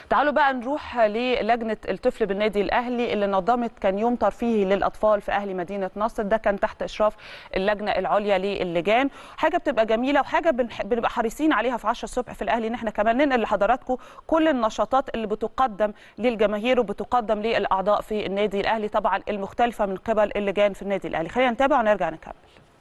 تعالوا بقى نروح للجنه الطفل بالنادي الاهلي اللي نظمت كان يوم ترفيهي للاطفال في اهلي مدينه نصر. ده كان تحت اشراف اللجنه العليا للجان. حاجه بتبقى جميله وحاجه بنبقى حريصين عليها في 10 الصبح في الاهلي ان احنا كمان ننقل لحضراتكم كل النشاطات اللي بتقدم للجماهير وبتقدم للاعضاء في النادي الاهلي، طبعا المختلفه من قبل اللجان في النادي الاهلي. خلينا نتابع ونرجع نكمل.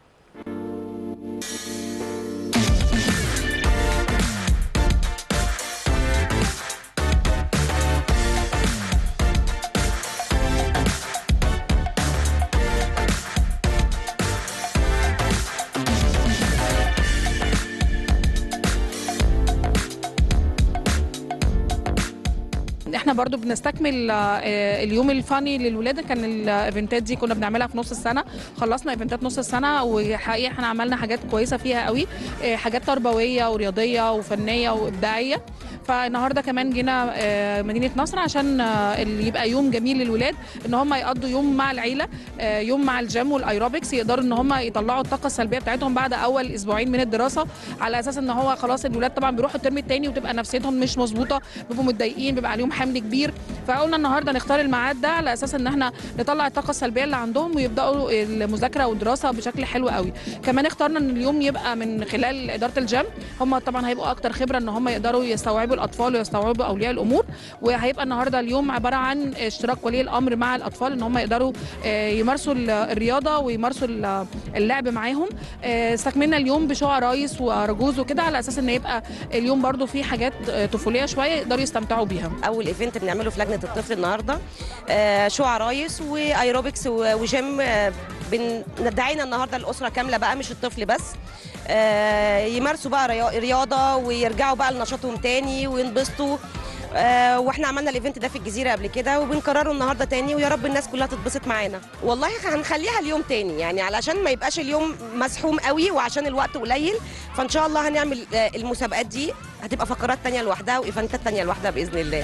احنا برضو بنستكمل اليوم الفاني للولاده. كان الايفنتات دي كنا بنعملها في نص السنه، خلصنا ايفنتات نص السنه وحقيقه احنا عملنا حاجات كويسه فيها قوي، حاجات تربويه ورياضيه وفنيه وابداعيه. فالنهارده كمان جينا مدينه نصر عشان يبقى يوم جميل للولاد، ان هم يقضوا يوم مع العيله، يوم مع الجيم والايروبكس، يقدروا ان هم يطلعوا الطاقه السلبيه بتاعتهم بعد اول اسبوعين من الدراسه، على اساس ان هو خلاص الولاد طبعا بيروحوا الترم الثاني وتبقى نفسيتهم مش مظبوطه، بيبقوا متضايقين، بيبقى عليهم حمل كبير. فقلنا النهارده نختار الميعاد ده على اساس ان احنا نطلع الطاقه السلبيه اللي عندهم ويبداوا المذاكره والدراسه بشكل حلو قوي. كمان اخترنا ان اليوم يبقى من خلال اداره الجيم، هم طبعا هيبقوا اكتر خبره ان هم يقدروا يستوعبوا الاطفال ويستوعبوا اولياء الامور. وهيبقى النهارده اليوم عباره عن اشتراك ولي الامر مع الاطفال ان هم يقدروا يمارسوا الرياضه ويمارسوا اللعب معاهم. استكملنا اليوم بشو عرايس وارجوز وكده على اساس ان يبقى اليوم برده فيه حاجات طفوليه شويه يقدروا يستمتعوا بيها. اول ايفنت بنعمله في لجنه الطفل النهارده شو عرايس وايروبكس وجيم. دعينا النهارده الاسره كامله بقى مش الطفل بس، يمارسوا بقى رياضه ويرجعوا بقى لنشاطهم تاني وينبسطوا. واحنا عملنا الايفنت ده في الجزيره قبل كده وبنكرره النهارده تاني، ويا رب الناس كلها تتبسط معانا. والله هنخليها اليوم تاني يعني علشان ما يبقاش اليوم مزحوم قوي وعشان الوقت قليل. فان شاء الله هنعمل المسابقات دي هتبقى فقرات تانيه لوحدها وايفنتات تانيه لوحدها باذن الله.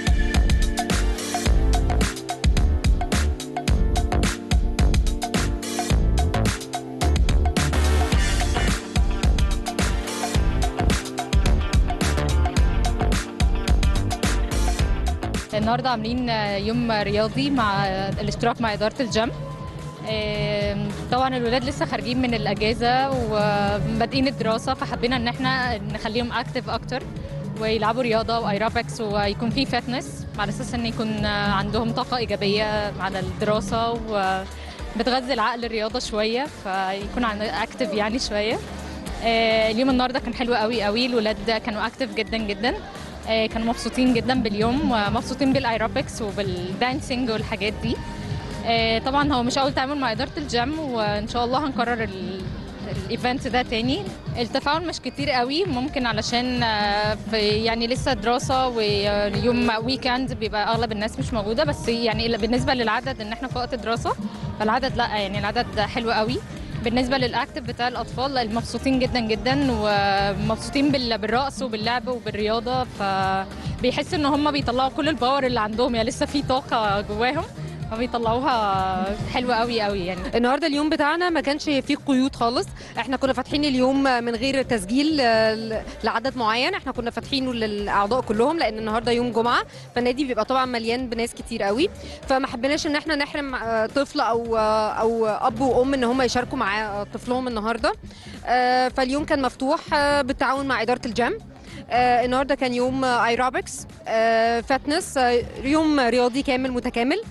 النهارده عاملين يوم رياضي مع الاشتراك مع اداره الجيم. طبعا الولاد لسه خارجين من الاجازه وبادئين الدراسه، فحبينا ان احنا نخليهم اكتف اكتر ويلعبوا رياضه وايروبكس ويكون في فتنس على اساس ان يكون عندهم طاقه ايجابيه على الدراسه وبتغذي العقل الرياضه شويه فيكون اكتف يعني شويه. اليوم النهارده كان حلو قوي قوي، الولاد كانوا اكتف جدا جدا، كانوا مبسوطين جدا باليوم ومبسوطين بالايروبكس وبالدانسينج والحاجات دي. طبعا هو مش اول تعامل مع اداره الجيم وان شاء الله هنكرر الايفنت ده تاني. التفاعل مش كتير قوي ممكن علشان يعني لسه دراسه ويوم ويكند بيبقى اغلب الناس مش موجوده، بس يعني بالنسبه للعدد ان احنا في وقت دراسه فالعدد لا يعني العدد حلو قوي. بالنسبه للاكتف بتاع الاطفال مبسوطين جدا جدا ومبسوطين بالرقص وباللعب وبالرياضه، فبيحسوا ان هم بيطلعوا كل الباور اللي عندهم، يعني لسه في طاقه جواهم فبيطلعوها حلوه قوي قوي. يعني النهارده اليوم بتاعنا ما كانش فيه قيود خالص، احنا كنا فاتحين اليوم من غير تسجيل لعدد معين، احنا كنا فاتحينه للاعضاء كلهم لان النهارده يوم جمعه فالنادي بيبقى طبعا مليان بناس كتير قوي، فما حبيناش ان احنا نحرم طفل او اب وام ان هم يشاركوا مع طفلهم النهارده. فاليوم كان مفتوح بالتعاون مع اداره الجيم. النهارده كان يوم ايروبكس فتنس، يوم رياضي كامل متكامل.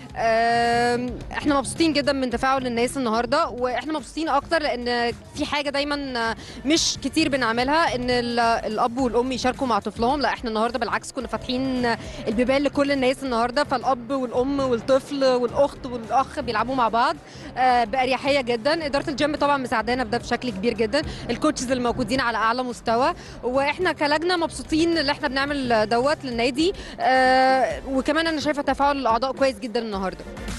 احنا مبسوطين جدا من تفاعل الناس النهارده، واحنا مبسوطين اكتر لان في حاجه دايما مش كتير بنعملها ان الاب والام يشاركوا مع طفلهم. لا احنا النهارده بالعكس كنا فاتحين البيبان لكل الناس النهارده، فالاب والام والطفل والاخت والاخ بيلعبوا مع بعض باريحيه جدا. اداره الجيم طبعا مساعدانا في ده بشكل كبير جدا، الكوتشز الموجودين على اعلى مستوى، واحنا كلجنه مبسوطين ان احنا بنعمل دوت للنادي. وكمان انا شايفه تفاعل الاعضاء كويس جدا النهارده.